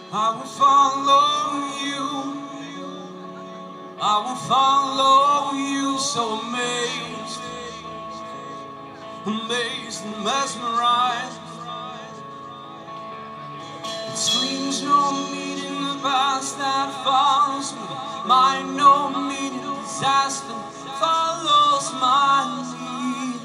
I will follow you. I will follow you. So amazed, amazed and mesmerized. It screams no meaning, the past that follows me. My no meaning disaster follows my lead.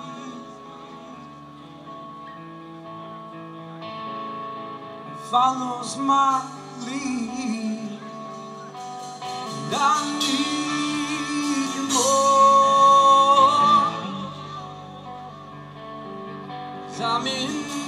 It follows my lead. And I need you more. 'Cause I'm in